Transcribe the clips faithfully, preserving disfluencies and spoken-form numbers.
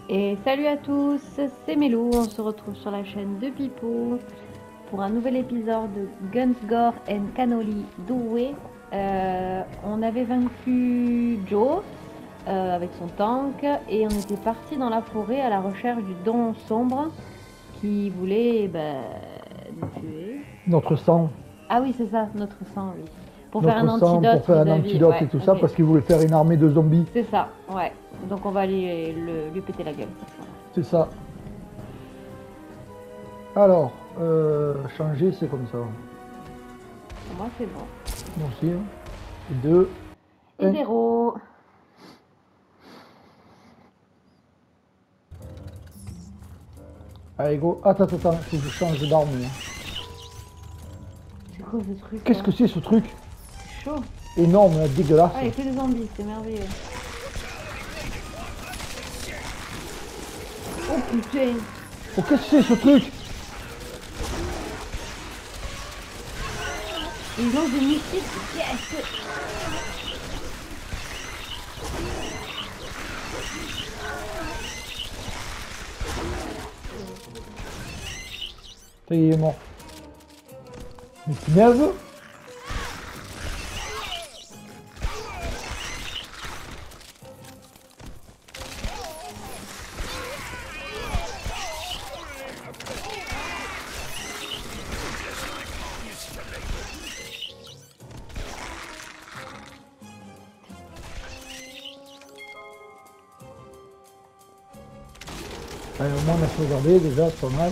Et salut à tous, c'est Melou, on se retrouve sur la chaîne de Pipo pour un nouvel épisode de Guns, Gore and Cannoli Doué. Euh, on avait vaincu Joe euh, avec son tank et on était parti dans la forêt à la recherche du don sombre qui voulait ben, nous tuer. Notre sang, Ah oui, c'est ça, notre sang, oui. Pour faire un notre sang antidote pour faire un vis-à-vis- antidote ouais, et tout ok. ça, parce qu'il voulait faire une armée de zombies. C'est ça, ouais. Donc on va aller le- lui péter la gueule. C'est ça. Alors, euh, changer, c'est comme ça. Pour moi, c'est bon. Moi aussi. Hein. Et deux. Et un. zéro. Allez, go. Attends, attends, attends, il faut que je change d'arme. là. C'est quoi ce truc Qu'est-ce là que c'est ce truc C'est chaud. énorme, là, dégueulasse. Ah, il y a que des zombies, c'est merveilleux. Oh putain. Oh, qu'est-ce que c'est ce truc Ils lancent des missiles. Yes. Ça y est, il est mort. Mais punaise. Allez, au moins on a sauvegardé déjà, c'est pas mal.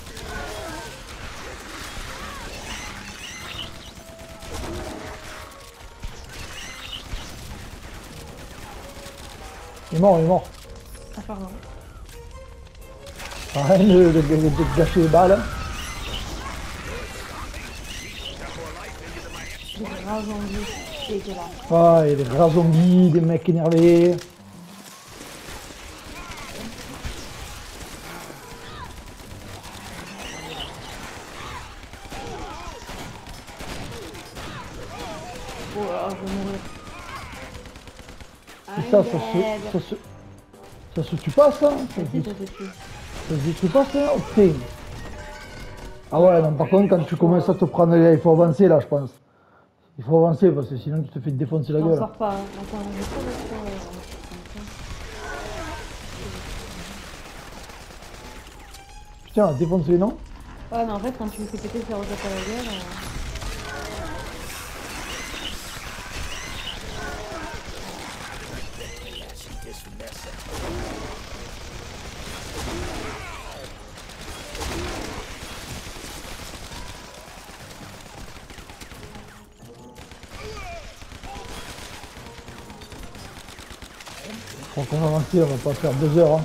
Il est mort, il est mort. Ah, pardon. Arrête de, de, de, de gâcher les balles. Des grands zombies. Dégueulasse. Ah, il y a des gras zombies, des mecs énervés. Oh là, je vais mourir. Et ça, ça I'm se, dead. ça se, ça se tue pas ça Ça Vas-y, se, ça se tue. ça se tue pas ça Oh putain. Ah ouais, non, par contre, quand tu commences à te prendre, il faut avancer là, je pense. Il faut avancer parce que sinon tu te fais défoncer la J'en gueule. sors pas. Hein. Attends, je vais pas le faire. Putain, défonce-les, non Ouais, mais en fait, quand tu me fais péter, ça retape à la gueule. euh, Faut qu'on avance, on va pas faire deux heures. Hein.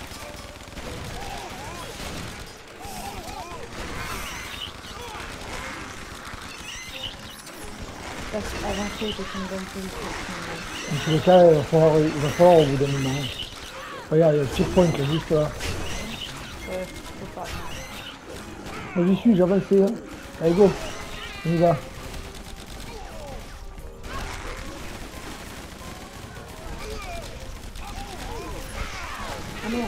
parce qu'avancer était une bonne solution. Dans tous les cas, il va falloir, il va falloir au bout d'un moment. Regarde, il y a le checkpoint là, juste là. Ouais, faut pas. Moi j'y suis, j'ai avancé. Hein. Allez, go. On y va. Ah merde.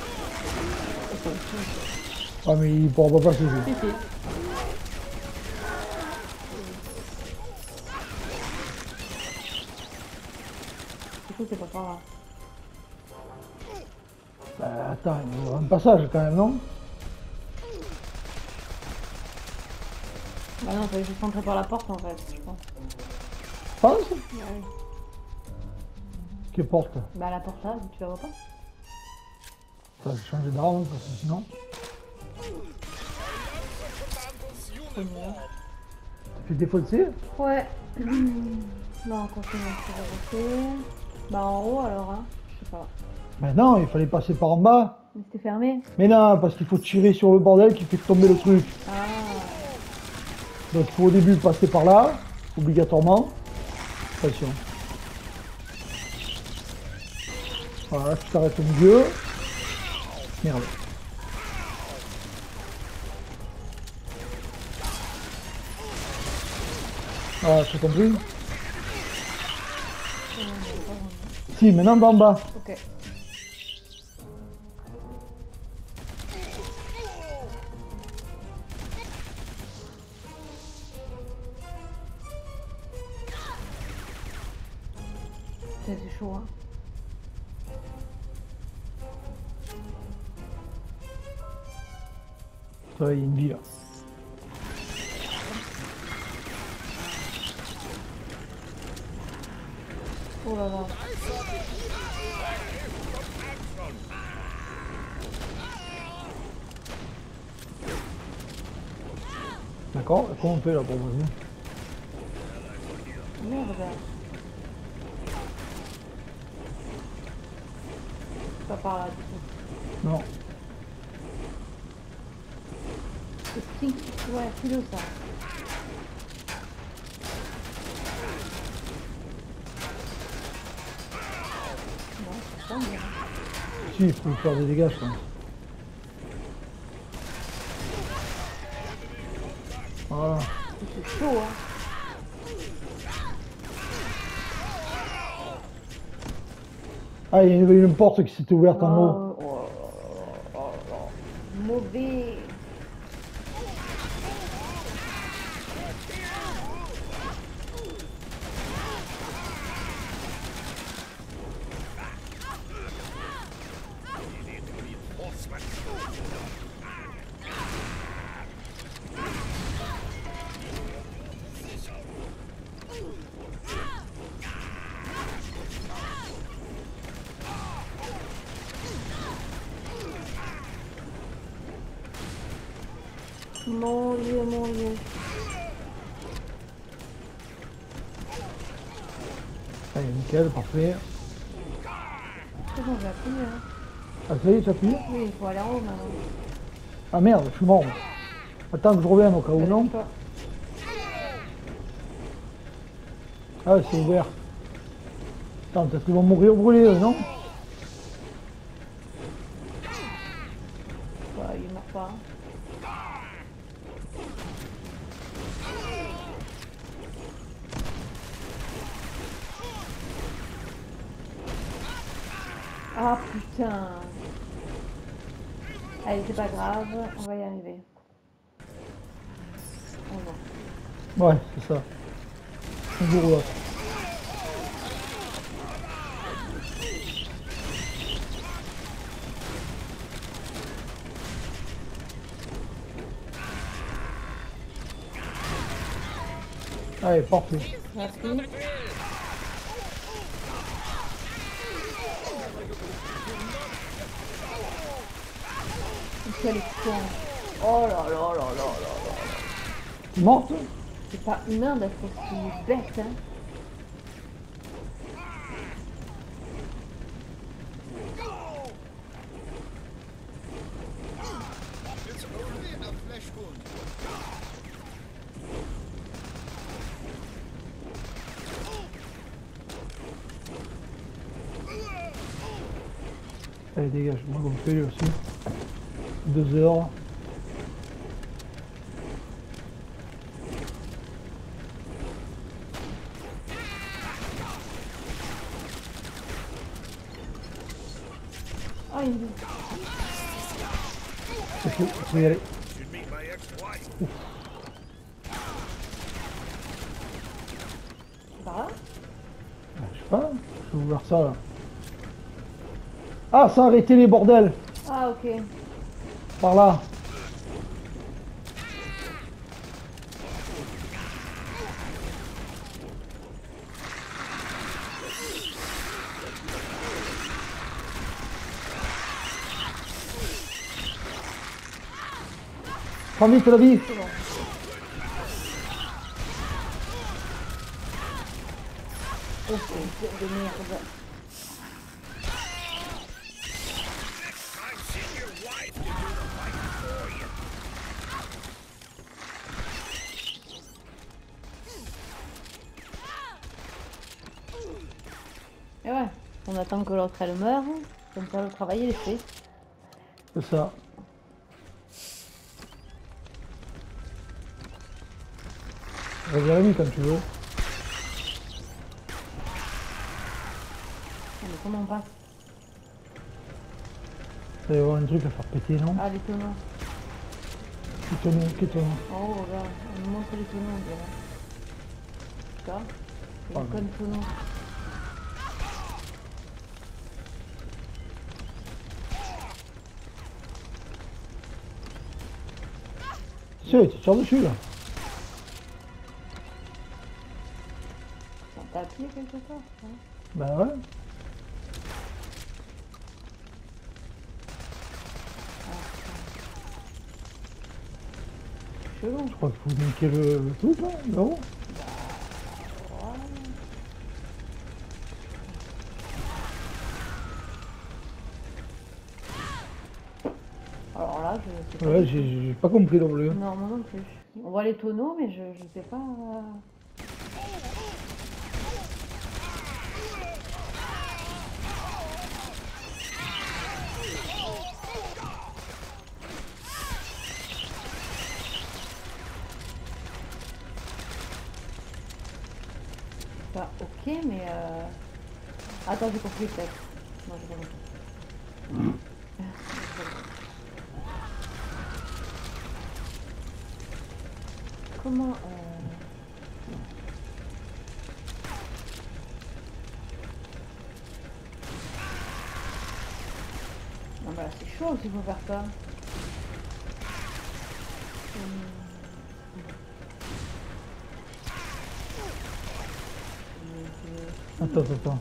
Ah, mais il pourra pas passer. lui. Si, si. Du coup, c'est pas par là. Bah, attends, il y aura un passage quand même, non Bah non, fallait juste rentrer par la porte en fait, je pense. Je pense. Ouais. Quelle porte Bah la porte là, tu la vois pas? Ça va changer d'arme parce que sinon. Tu fais défoncer. Ouais. Bah on continue à se avancer. Bah en haut alors, hein. Je sais pas. Ben non, il fallait passer par en bas. Mais c'était fermé. Mais non, parce qu'il faut tirer sur le bordel qui fait tomber le truc. Ah. Donc il faut au début passer par là, obligatoirement. Attention. Voilà, tu t'arrêtes au milieu. Merde. Ah, c'est compris. Si, maintenant d'en bas. Ok. chaud. Hein. Ça, il y a une vie là. Oh là là. D'accord, comment on fait là pour revenir? Merde. Pas par là du tout. Non. C'est Stink. Ouais, c'est le ça. Non, c'est pas bien. Si, il faut faire des dégâts, je pense. Voilà. C'est chaud, hein. Ah, il y a une, une porte qui s'est ouverte en haut. Oh, oh, oh, oh, oh. Mauvais. Mon Dieu, mon Dieu. Allez, nickel, parfait. C'est bon, j'ai appuyé. Hein. Ah, ça y est, ça appuie? Oui, il faut aller en haut maintenant. Ah merde, je suis mort. Attends que je revienne au cas où Ça non. laisse pas. Ah, c'est ouvert. Attends, peut-être qu'ils vont mourir brûlés, eux, non? Bah, il meurt pas. Hein. Ah putain. Allez, c'est pas grave, on va y arriver. On va. Ouais, c'est ça. Un jour ou l'autre. Allez, parfait. Merci. Quel con. Oh là là là là là là. Morte? C'est pas humain d'être aussi bête, hein. Allez, dégage, moi je me fais lui aussi. Deux heures. Oh, il me dit. Il faut, il faut y aller. Ouf. Par là? Je sais pas, je vais ouvrir ça là. Ah, ça a arrêté les bordels. Ah, ok. Par là. Prends vite la vie. C'est bon. Oh, c'est une de merde. Et ouais, on attend que l'autre elle meure, comme ça le travail il est fait. C'est ça. Reviens quand tu veux. Mais comment on passe? Il va y avoir un truc à faire péter, non? Ah, les tonneaux. Qui tonneau, qui tonneau. Oh, regarde, on nous montre les tonneaux, on dirait. Ça, c'est Ah, une conne tonneau. Si, tu tires dessus là. T'as appuyé quelque part, hein. Ben ouais. Chelou. Je crois qu'il faut niquer le, le truc là, là-haut. Alors là, je sais pas. Ouais, du tout. j'ai j'ai pas compris non plus. Non, moi non plus. On voit les tonneaux, mais je, je sais pas. euh, Bah, ok, mais. Euh... Attends, j'ai compris peut-être. Non, j'ai pas compris. Comment. Euh... Non, bah, c'est chaud s'il faut faire ça. Hum. Attends, attends, attends.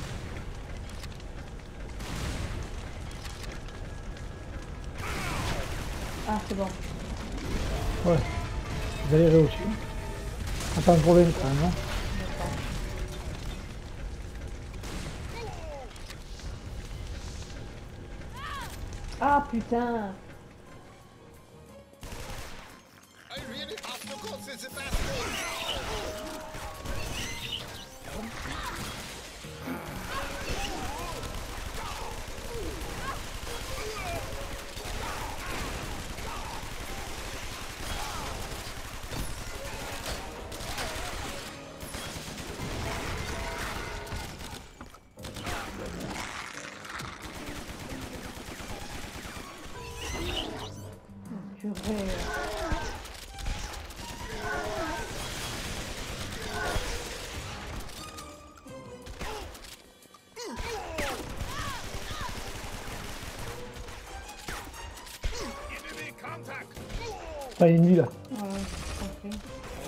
Ah, c'est bon. Ouais. Vous allez réussir. Attends, pour les quand même, non? Ah, putain. I really have to go to the bathroom. Purée. Enemy contact. Pas ennemi là. Ouais, j'ai compris.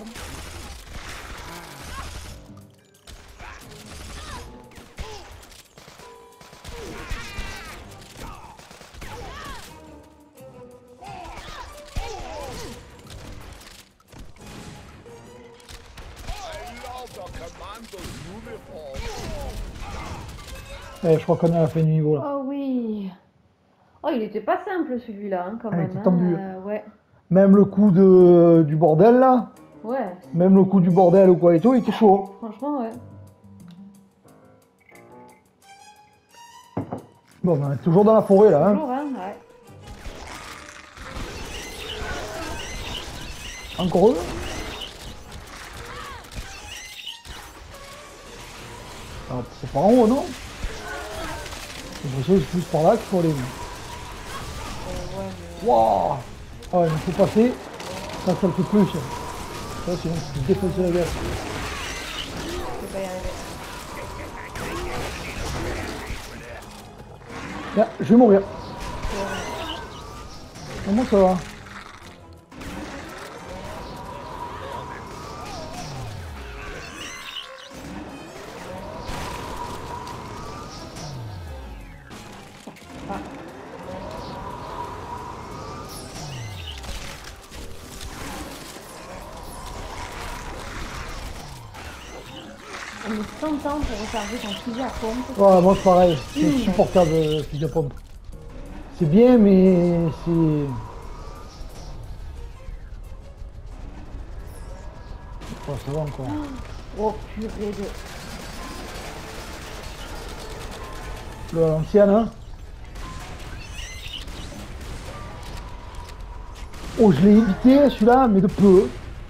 I love the commando's uniform. Eh, je crois qu'on est à la fin du niveau là. Oh oui. Oh, il était pas simple celui-là, hein, quand Ah, il même. était hein, tendu. euh, ouais. Même le coup de, du bordel là, Ouais. même le coup du bordel ou quoi et tout, il était chaud. Franchement, ouais. Bon, ben, on est toujours dans la forêt là. Hein. Toujours, hein, ouais. Encore eux. Ah, c'est par en haut, non? J'ai l'impression que c'est plus par là qu'il faut aller. Euh, ouais, mais... Waouh! Ah ouais, il faut passer. Ça, ça le fait plus. Ça, ça sinon, c'est défoncer la gueule. Je peux pas y arriver. Là, je vais mourir. Comment ça va? On met cent ans pour recharger ton fusil à pompe. Ouais, moi c'est pareil. C'est Mmh. insupportable le fusil à pompe. C'est bien, mais c'est. Oh, ça va encore. Oh purée de... Le l'ancienne, hein. Oh, je l'ai évité celui-là, mais de peu.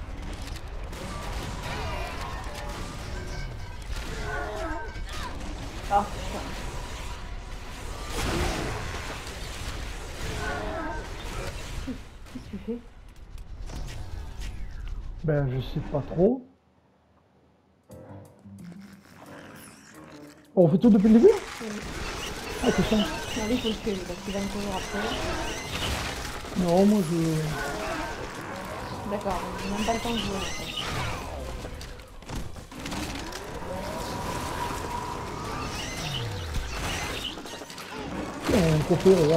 Ah putain. Qu'est-ce que tu fais? Ben, je sais pas trop. Oh, on fait tout depuis le début? Ah, c'est ça. Non, lui, il faut le tuer, lui, parce qu'il va me courir après. Non, moi je. D'accord, j'ai même pas le temps de jouer en fait. Il y a un copé, regarde.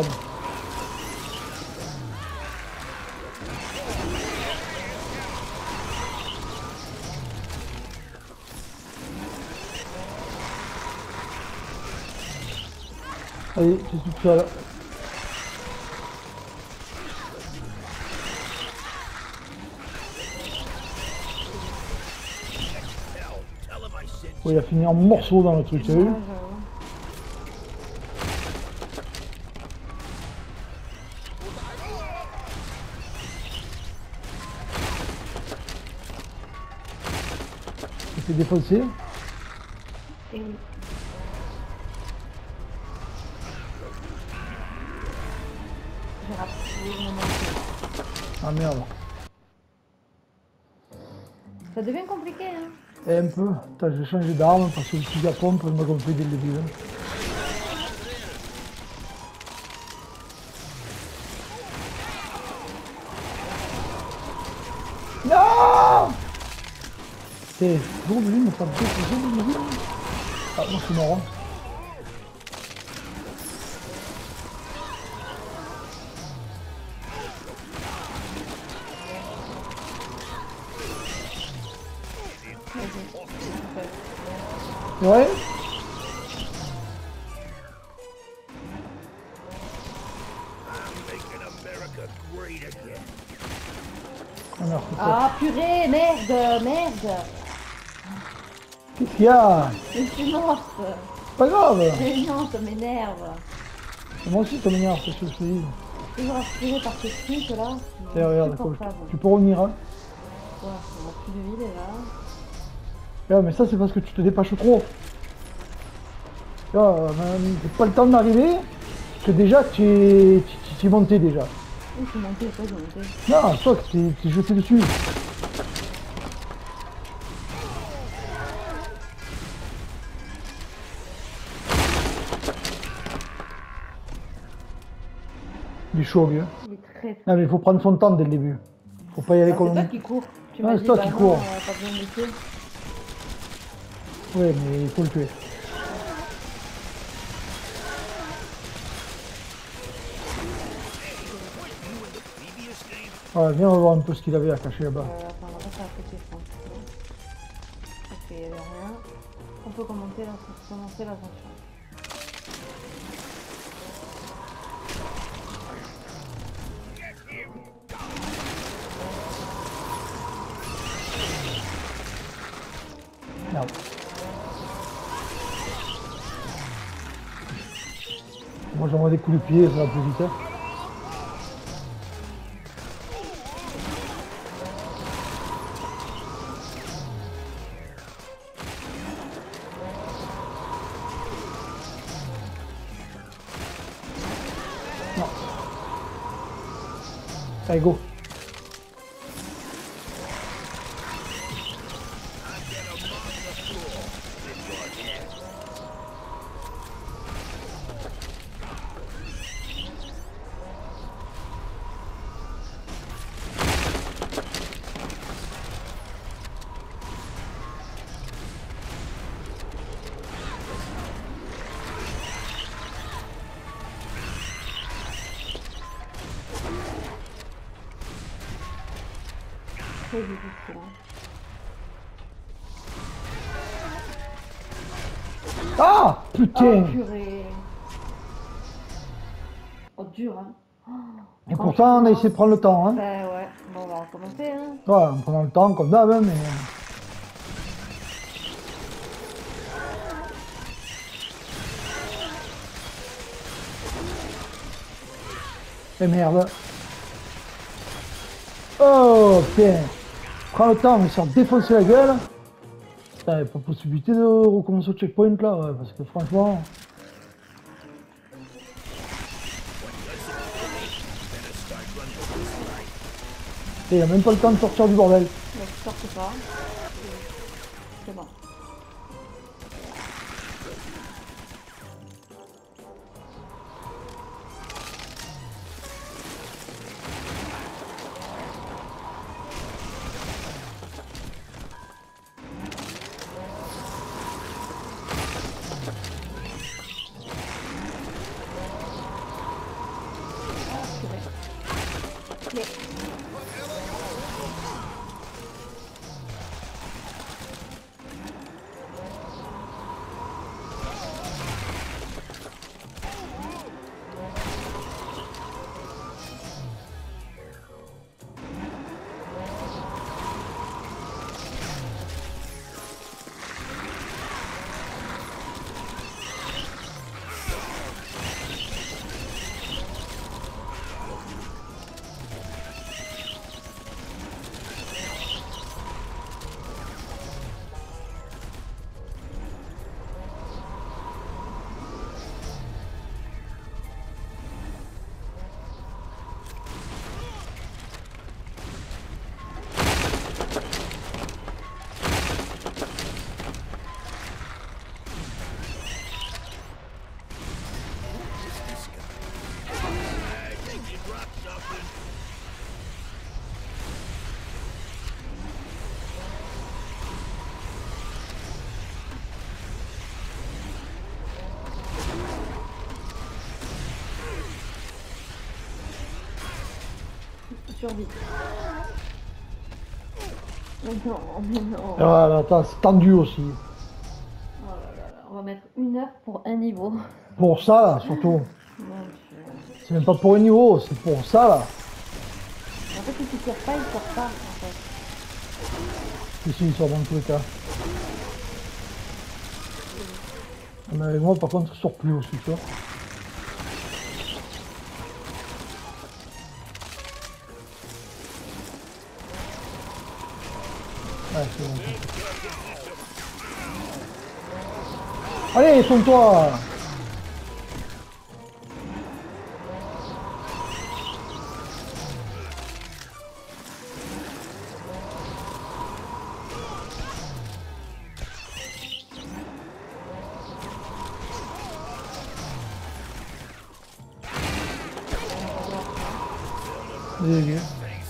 Allez, je suis tout seul. Oh, il a fini en morceaux dans le truc, tu as vu? Ouais, j'avoue. Il s'est défoncé. Et oui. J'ai raté le moment. Ah merde. Ça devient compliqué, hein. Et un peu. Attends, j'ai changé d'arme parce que le fusil à pompe m'a gonflé dès le début. Non! C'est bon, lui, mais pas bien, c'est bon, lui. Ah, moi je suis mort. Hein. Ouais. Ah, merde, c'est ça. Ah purée, merde, merde. Qu'est-ce qu'il y a? Je suis morte. Pas grave. Mais non, ça m'énerve. Moi aussi ça m'énerve, c'est ce que je te dis. Toujours aspiré par ce truc là. Et regarde, faut- Insupportable. tu peux revenir. Hein. Ouais, on a plus de vie déjà. Ouais, mais ça c'est parce que tu te dépêches trop. Tu vois, euh, t'as pas le temps d'arriver, parce que déjà tu es, tu, tu es monté déjà. Où je suis montée, quoi, j'ai monté. Non, toi tu t'es t'es jeté dessus. Il est chaud lui. Hein. Il est très. Non mais il faut prendre son temps dès le début. Faut pas y aller Ah, comme... c'est toi qui cours. Tu Ah, m'as c'est dit, toi bah qui non, cours. euh, pas besoin de le tuer. Ouais mais il faut le tuer. Ouais, viens revoir un peu ce qu'il avait à cacher là-bas. Euh, attends, on va passer à côté, je pense. Ok, il n'y avait rien. On peut commencer la- commencer l'aventure. Merde. Moi j'envoie des coups de pied, ça va plus vite. Hein. Non. Allez, go. Très difficile. Hein. Ah putain. Oh purée. Oh dur hein. Et pourtant on a essayé de prendre le temps. Hein. Bah ouais. Bon on va recommencer hein. Ouais, en prenant le temps comme d'hab, hein, mais... Eh merde. Oh putain. Prends le temps, mais se faire défoncer la gueule. Putain, pas possibilité de recommencer au checkpoint là, ouais, parce que franchement... Il a même pas le temps de sortir du bordel. Mais tu sortes pas. C'est bon. Clé. Survie. Mais non, mais non. Voilà, attends, c'est tendu aussi. Oh là là là, on va mettre une heure pour un niveau. Pour ça, là, surtout. Mon Dieu. C'est même pas pour un niveau, c'est pour ça, là. En fait, si tu tires pas, il sort pas, en fait. Ici, il sort dans tous les cas. Mais avec moi, par contre, il sort plus aussi, tu vois. Ouais, c'est bon. Allez, sonne-toi! Dégueu.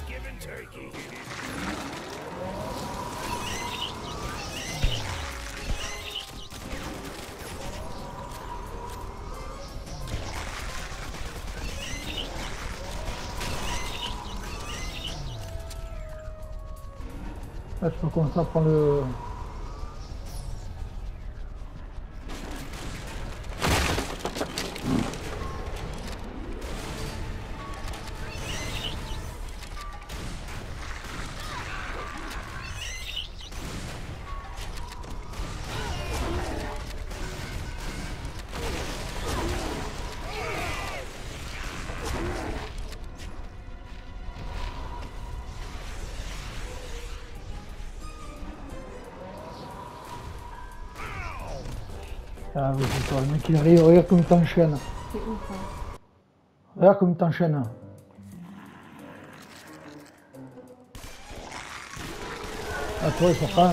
Là, je peux commencer à prendre le... Ah oui, c'est toi, le mec il arrive, regarde comme il t'enchaîne. C'est ouf, hein. Regarde comme il t'enchaîne. Ah toi, il faut prendre.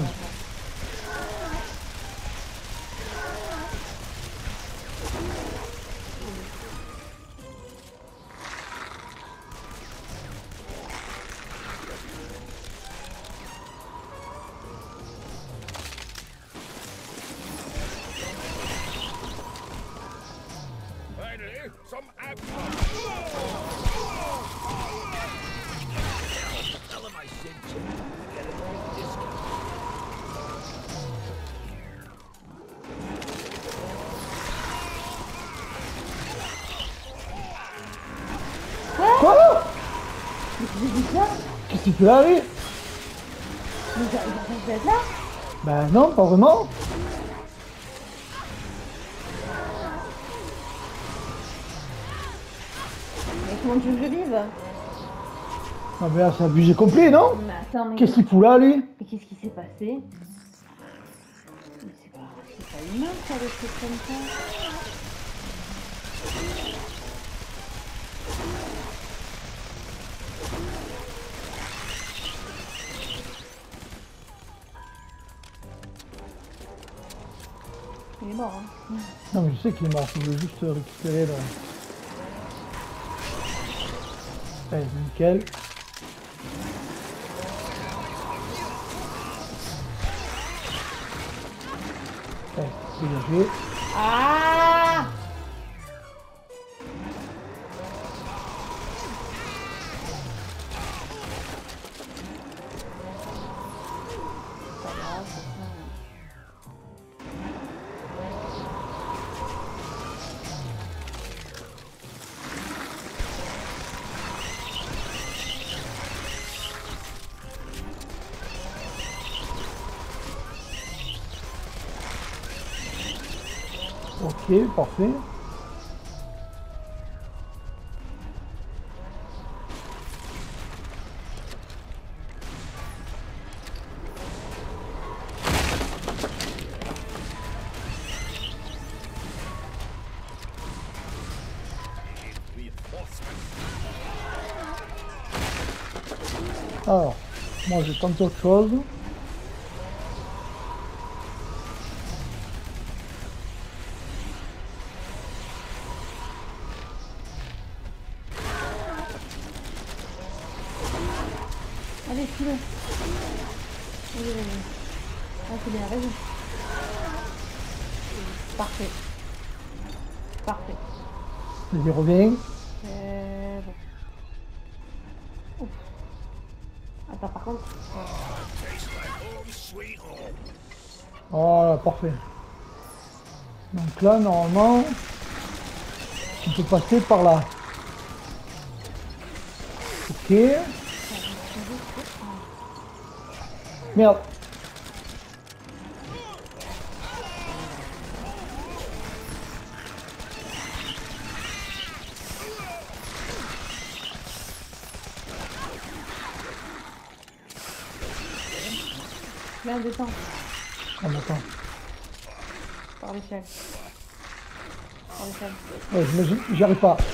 Finally, some action. Tell him I sent you. Get a big discount. Quoi? J'ai dit ça. Qu'est-ce qui peut arriver? Mais ça ça peut être là. Ben non, pas vraiment. Mais comment tu veux que je vive? Ah ben là, c'est abusé complet, non? Mais attends, mais Qu'est-ce qu'il fout là, lui? mais qu'est-ce qui s'est passé? Mais c'est pas, c'est pas humain, ça, des trucs comme ça. Il est mort, hein. Non mais je sais qu'il est mort, je veux juste récupérer là. Allez, nickel. Allez, dégagé. Ah! Ok, parfait. Alors, moi j'ai tenté autre chose. Allez, file. Allez, allez. Ah, c'est bien, vas-y. Parfait. Parfait. Vas-y, reviens. Euh, bon. Ouf. Attends, par contre. Voilà, parfait. Donc là, normalement, tu peux passer par là. Ok. Merde. Là, on descend Ah, mais attends. par l'échelle. Par l'échelle. Ouais, j'imagine, j'y arrive pas.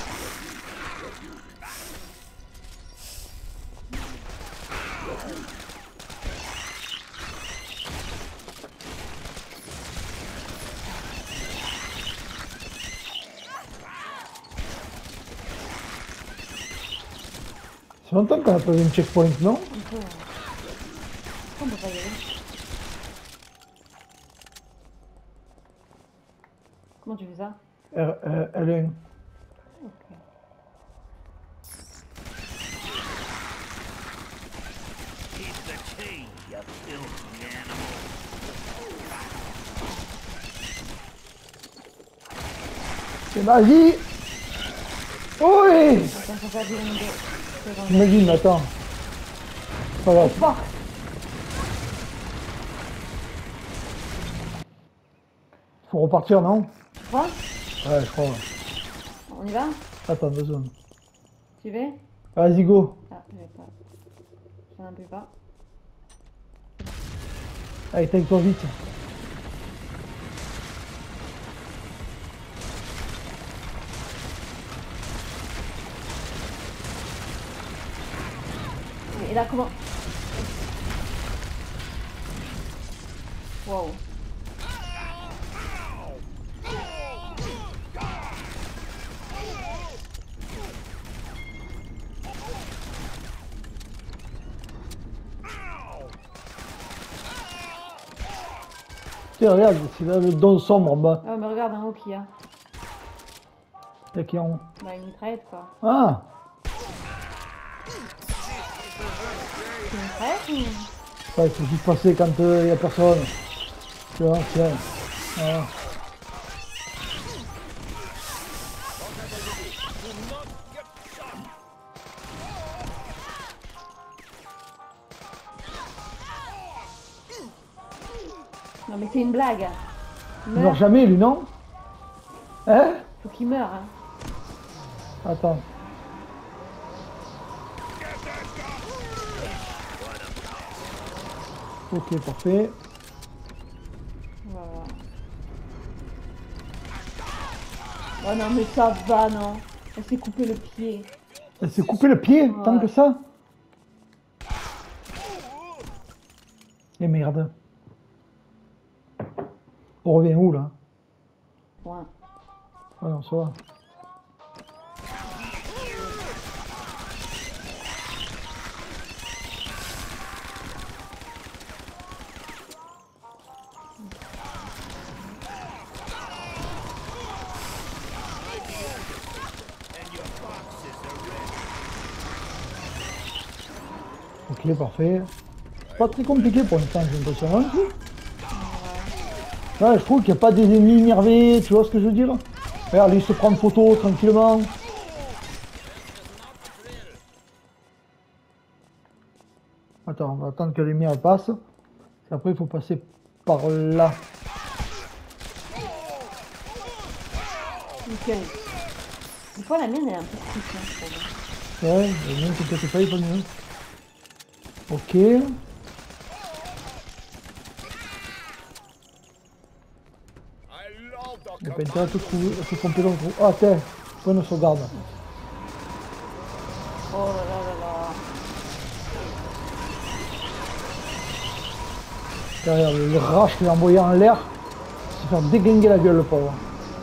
C'est longtemps qu'on a pas vu une checkpoint, non? On peut. euh, On peut pas y aller. Comment tu fais ça? R, euh, L un. Ok. C'est vas-y. Oui. Attends, faut faire du long de. C'est bon. J'imagine, attends. Pas grave. Fuck. Faut repartir, non? Tu crois? Ouais, je crois. Ouais. On y va? Attends, deux secondes. Tu veux? Vas-y, go. Ah, je vais pas. Je n'en peux pas. Allez, take-toi vite. Et là, comment? Wow. Tiens, regarde, c'est là le don sombre en bas. Oh, mais regarde en haut qu'il y a. Y'a qui en haut? Bah, une mitraillette, quoi. Ah! C'est une mitraillette ou... Ouais, il faut juste passer quand il euh, y a personne. Tu vois, tiens. Voilà. Non, mais c'est une blague. Il meurt Meurs. jamais, lui, non? Hein? Faut qu'il meure, hein. Attends. Ok, parfait. Voilà. Oh non, mais ça va, non. Elle s'est coupé le pied. Elle s'est coupé le pied, Ouais. tant que ça? Et merde. On revient où, là? Ouais. Ah non, ça va. Ok, parfait. C'est pas très compliqué pour l'instant, j'ai l'impression. Hein? Ouais, je trouve qu'il n'y a pas des ennemis énervés, tu vois ce que je veux dire? Regarde, lui se prend une photo tranquillement. Attends, on va attendre que les lumière passe. Après, il faut passer par là. Nickel. Des fois, la mienne, elle est un peu frustrante, je trouve. Ouais, le mien, t'inquiète pas, il est pas mieux. Ok. I love Il the n'y a pas intérêt à tout, commandos. trouver, à tout pomper dans le trou. Ah, tiens, point de sauvegarde. Oh là là là là. Derrière, le, le rage qu'il a envoyé en l'air, il s'est fait déglinguer la gueule, le pauvre.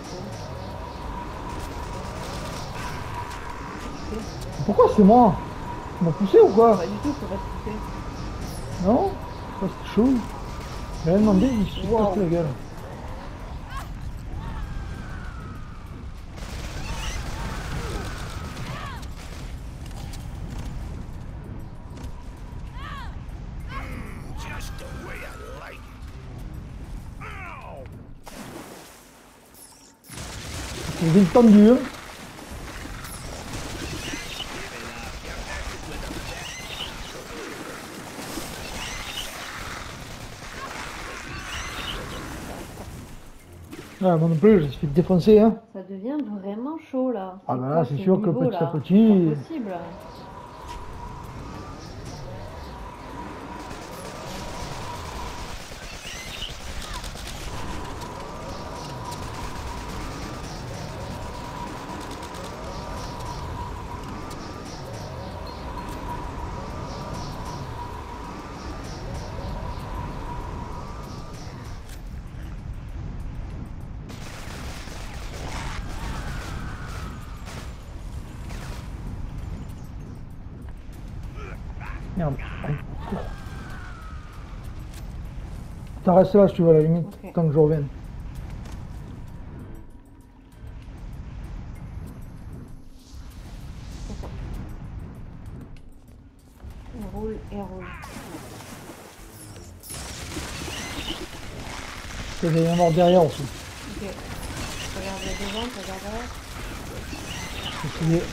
Pourquoi c'est moi? Tu m'as poussé ou quoi? Pas du tout, faut pas te couper. Non? Ça c'était chaud. Il m'a demandé, il s'est Wow. cassé la gueule. Just the way I like it. Ow! C'est vite tendu, hein. Ouais, moi non plus, je me suis fait défoncer, hein. Ça devient vraiment chaud là. Ah C'est bah là, quoi c'est ce sûr que niveau, petit à là petit- C'est pas possible. Merde. Allez, cours. T'as resté là si tu veux à la limite, Ok. tant que je revienne. Il roule et roule. Il va y en avoir derrière aussi. Ok. Regarde devant, regarde derrière. Je vais essayer.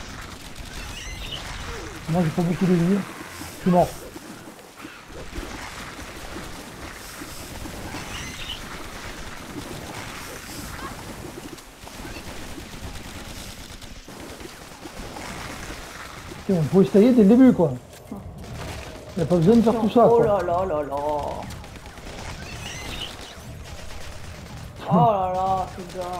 Moi j'ai pas beaucoup de vie. Je suis mort. Ok, on peut essayer dès le début quoi. Il n'y a pas besoin de faire tout ça Oh quoi. là là là là. Oh là là, c'est bizarre.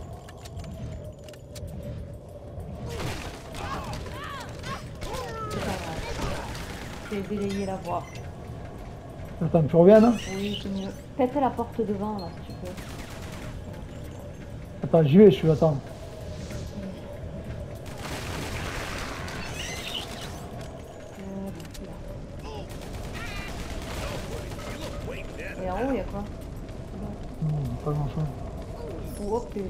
C'est pas grave. J'ai délayé la voix. Attends, tu reviens là. Oui, c'est mieux. Pète la porte devant là si tu peux. Attends, j'y vais, je suis attends. Et en haut, il y a quoi? Non, pas grand chose. Oh, purée.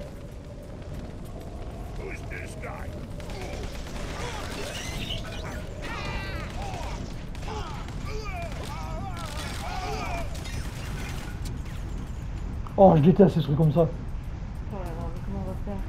Who's this guy? Oh, je déteste ces trucs comme ça. Oh là là, mais comment on va faire?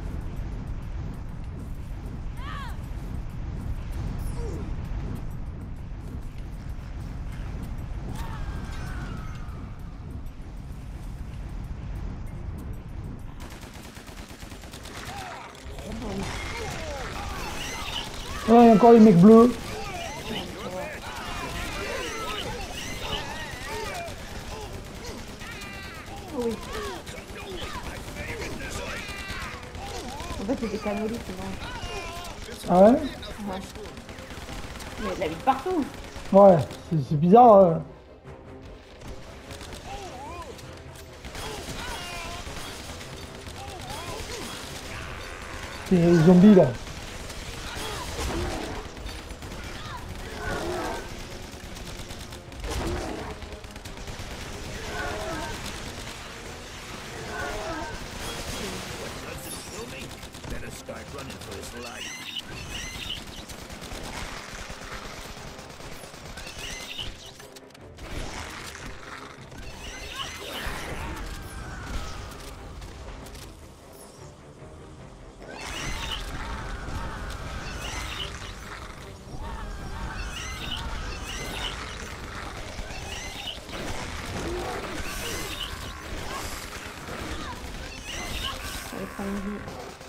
Ah, il y a encore les mecs bleus. Oh oui. En fait, c'est des canolis qui mangent. Ah ouais? Ouais. Il y a de la vie partout. Ouais, c'est c'est bizarre. euh. C'est les zombies là. Better start running for his life. Allez, prends une vie.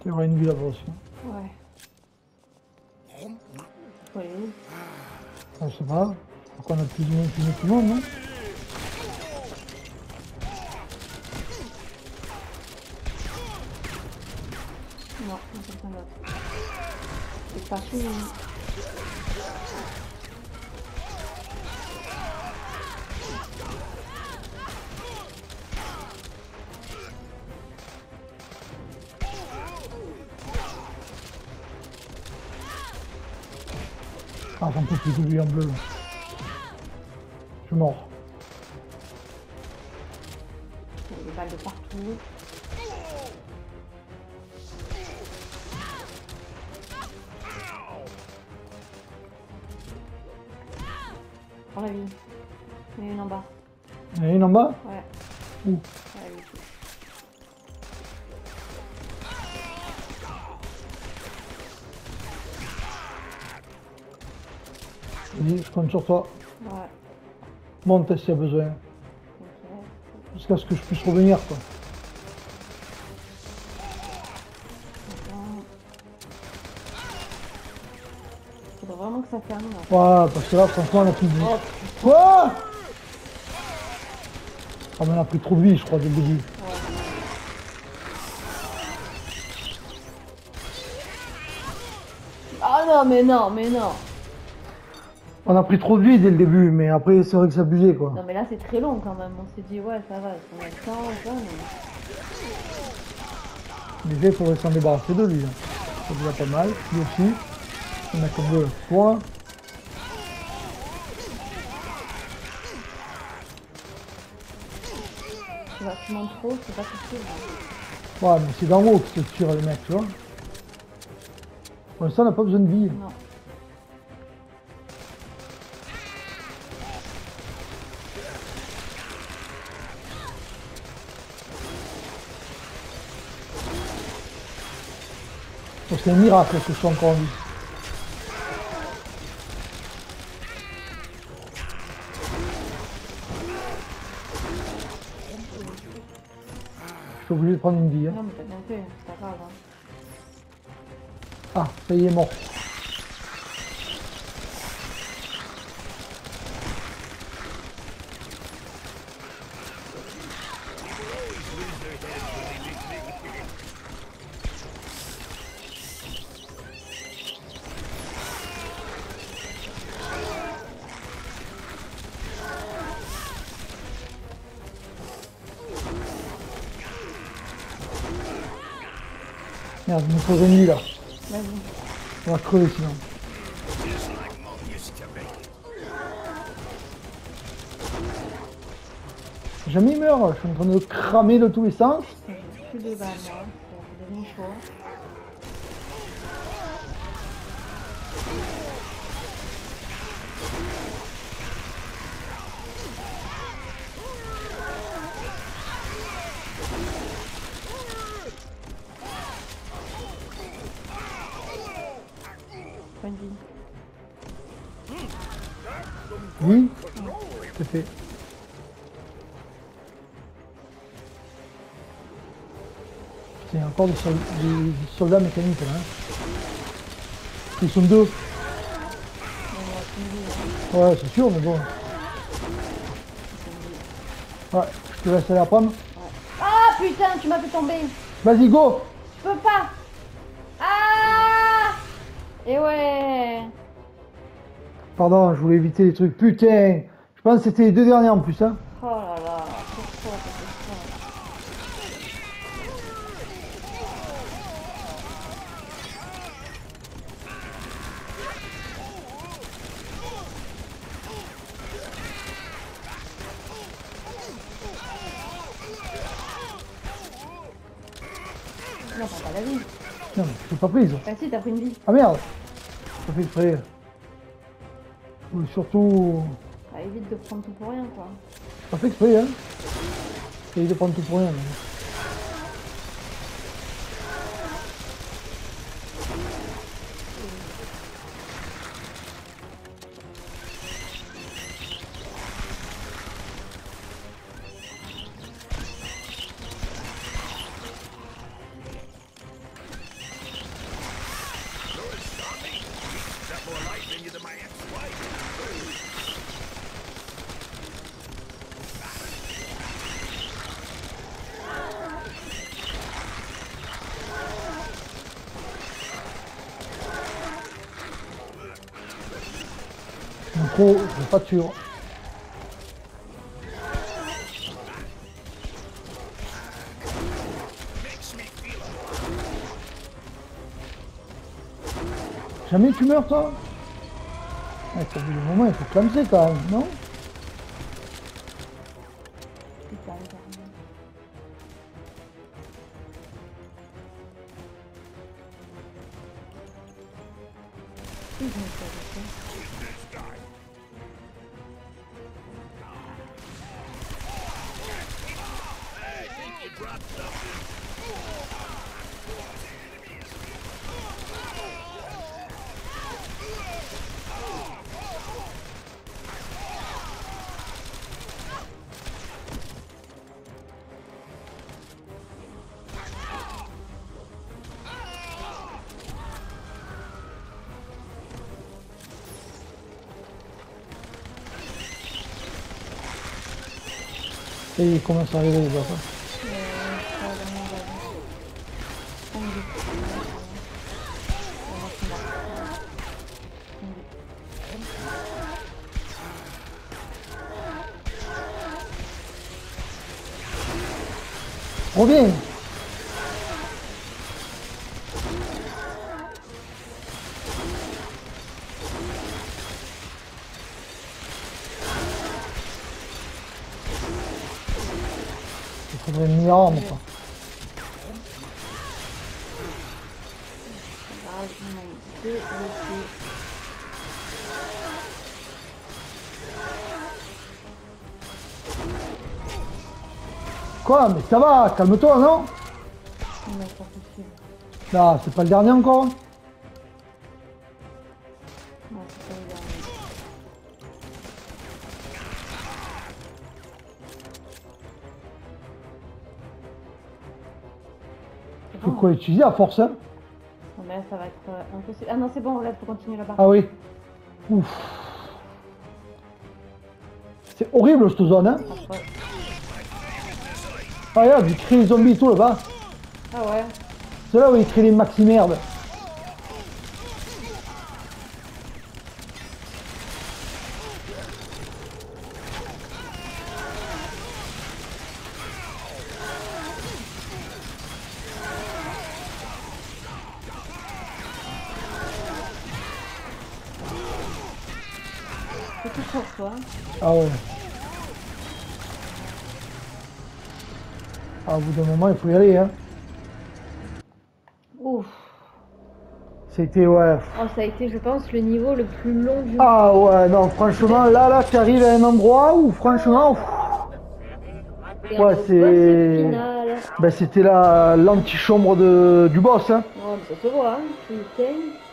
Il y aura une vie là-bas aussi. Ouais. Faut aller où? Ah, je sais pas. Pourquoi on a plus de monde plus de tout le monde, non? Non, c'est quelqu'un d'autre. C'est pas fini. Ah, j'en peux plus de lui en bleu. Je suis mort. Il y a des balles de partout. Prends la vie. Il y en a une en bas. Il y en a une en bas? Ouais. Où? Ouais, oui. Vas-y, je compte sur toi. Ouais. Monte s'il y a besoin. Ok. Jusqu'à ce que je puisse revenir, quoi. Il faudrait vraiment que ça ferme là. Ouais, parce que là, franchement, on a plus de vie. Oh, Quoi? Ah, mais on a pris trop de vie, je crois, dès le début. ah non, mais non, mais non. On a pris trop de vie dès le début, mais après, c'est vrai que c'est abusé, quoi. Non, mais là c'est très long quand même. On s'est dit, ouais, ça va, on a le temps, ça, mais. Déjà, il faudrait s'en débarrasser de lui. Hein. C'est déjà pas mal. Lui aussi. On a comme deux points. Tu vois, tu montes trop, c'est pas possible. Ouais, mais c'est d'en haut que se tirent les mecs, tu vois. Pour l'instant, on n'a pas besoin de vie. Non. Parce que c'est un miracle que je sois encore en vie. Je suis obligé de prendre une vie. Hein. Non, mais t'as bien fait, c'est pas grave. Hein. Ah, ça y est, mort. Merde, il me faut une vie là. Vas-y. On va crever sinon. Jamais il meurt, je suis en train de cramer de tous les sens. J'ai plus de balles, moi. Ça devient chaud. Point de vie. Oui, c'est fait. Il y a encore des, sol des, des soldats mécaniques là. Hein. Ils sont deux. Ouais, c'est sûr, mais bon. Ouais, je te laisse aller la prendre. Ah putain, tu m'as fait tomber. Vas-y, go! Je peux pas. Ah. Et ouais. Pardon, je voulais éviter les trucs. Putain! Je pense que c'était les deux derniers en plus, hein. Oh là là, pourquoi t'as fait ça? Non, t'as pas la vie. Non, mais je l'ai pas prise. Bah si, t'as pris une vie. Ah merde! Ça fait exprès. Oui, surtout. Ah, évite de prendre tout pour rien, quoi. Ça fait exprès, hein. J'essaye de prendre tout pour rien. Mais... trop, je suis pas sûr. Jamais tu meurs toi? Ouais, au bout d'un moment il faut clamser quand même, non? C'est ça, le dernier. Ils ont fait ça. Et il commence à arriver les gars. Reviens! Il faudrait une arme quoi. Ah, j'en ai deux blessés. Quoi? Mais ça va, calme-toi, non? Non, c'est pas possible. Là, c'est pas le dernier encore? Non, c'est pas le dernier. C'est Faut bon, quoi utiliser à force, hein? hein. Mais là, ça va être euh, impossible. Ah non, c'est bon, là, faut continuer là-bas. Ah oui. Ouf. C'est horrible cette zone, hein? Après- Ah regarde, il crée les zombies et tout là-bas. Ah ouais. C'est là où il crée les maxi merdes. C'est tout pour toi. Ah ouais. Ah, au bout d'un moment, il faut y aller, hein. Ouf. C'était, ouais. Oh, ça a été, je pense, le niveau le plus long du Ah ouais, non, franchement, là, là, tu arrives à un endroit où, franchement, pff, Et ouais, un boss c'est... final. Ben, c'était la l'antichambre de du boss, hein. Oh, mais ça se voit, hein. Putain.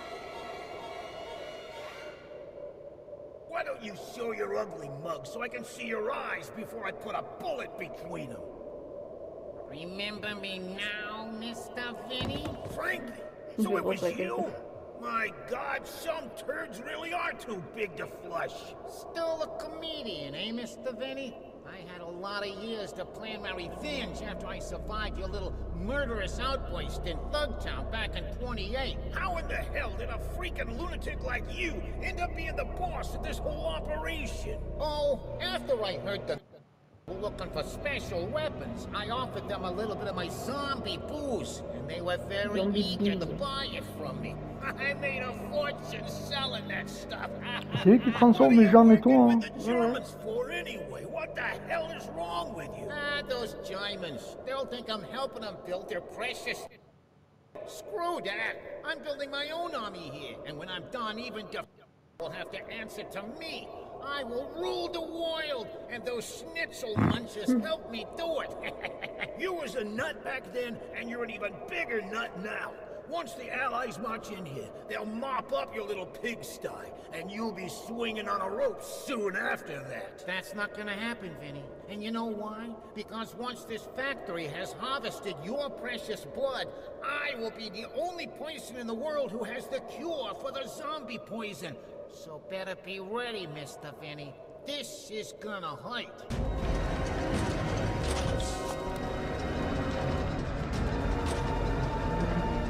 Why don't you show your ugly mug so I can see your eyes before I put a bullet between them? Remember me now, Mister Vinny? Frankly, Je so it was vois pas you? My God, some turds really are too big to flush. Still a comedian, eh, Mister Vinny? I had a lot of years to plan my revenge after I survived your little murderous outburst in Thugtown back in twenty-eight. How in the hell did a freaking lunatic like you end up being the boss of this whole operation? Oh, after I heard the were looking for special weapons, I offered them a little bit of my zombie booze, and they were very Zombie eager to booze. buy it from me. I made a fortune selling that stuff. C'est lui qui transforme les gens et tout, hein. What are the Germans for anyway? What the hell is wrong with you? Ah, those Germans. They'll think I'm helping them build their precious... Screw that. I'm building my own army here, and when I'm done, even the will have to answer to me. I will rule the world, and those schnitzel munchers help me do it. You was a nut back then, and you're an even bigger nut now. Once the Allies march in here, they'll mop up your little pigsty, and you'll be swinging on a rope soon after that. That's not gonna happen, Vinny. And you know why? Because once this factory has harvested your precious blood, I will be the only person in the world who has the cure for the zombie poison. So better be ready, Mister Vinny. This is gonna hurt.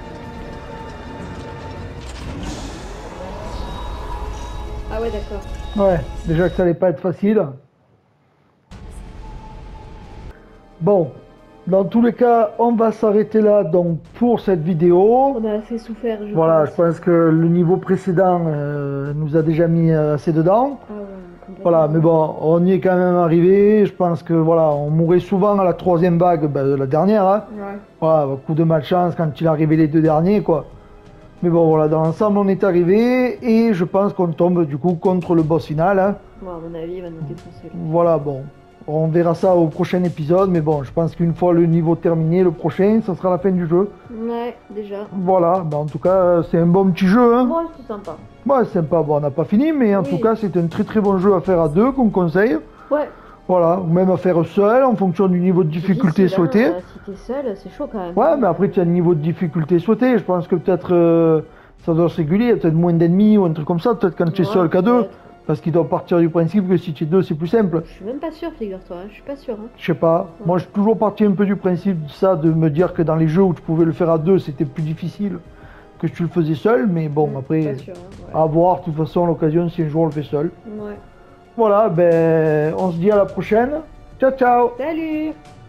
Ah ouais, d'accord. Ouais, déjà que ça allait pas être facile. Bon, dans tous les cas, on va s'arrêter là donc pour cette vidéo. On a assez souffert, je Voilà, pense. je pense que le niveau précédent euh, nous a déjà mis assez dedans. Ah ouais, complètement. Voilà, mais bon, on y est quand même arrivé. Je pense que voilà, on mourait souvent à la troisième vague, ben, de la dernière. Hein. Ouais. Voilà, coup de malchance quand il est arrivé les deux derniers, quoi. Mais bon, voilà, dans l'ensemble, on est arrivé et je pense qu'on tombe du coup contre le boss final. Hein. Bon, à mon avis, il va nous défoncer. Là. Voilà, bon. On verra ça au prochain épisode, mais bon, je pense qu'une fois le niveau terminé, le prochain, ça sera la fin du jeu. Ouais, déjà. Voilà, ben, en tout cas, c'est un bon petit jeu. Hein. Moi, c'est sympa. Ouais, c'est sympa. Bon, on n'a pas fini, mais en Oui. tout cas, c'est un très très bon jeu à faire à deux qu'on conseille. Ouais. Voilà, ou même à faire seul en fonction du niveau de difficulté Difficile, hein, souhaité. euh, si t'es seul, c'est chaud quand même. Ouais, mais après, tu as un niveau de difficulté souhaité. Je pense que peut-être euh, ça doit se réguler. Il y a peut-être moins d'ennemis ou un truc comme ça, peut-être quand tu es Ouais, seul qu'à deux. peut-être. Parce qu'ils doivent partir du principe que si tu es deux, c'est plus simple. Je suis même pas sûre, figure-toi. hein, Je suis pas sûre. Hein. Je sais pas. Moi, je suis toujours parti un peu du principe de ça, de me dire que dans les jeux où tu pouvais le faire à deux, c'était plus difficile que tu le faisais seul. Mais bon, Mmh, après, Pas sûre. Hein, à voir de toute façon l'occasion si un jour on le fait seul. ouais. ouais. Voilà, ben, on se dit à la prochaine. Ciao, ciao! Salut!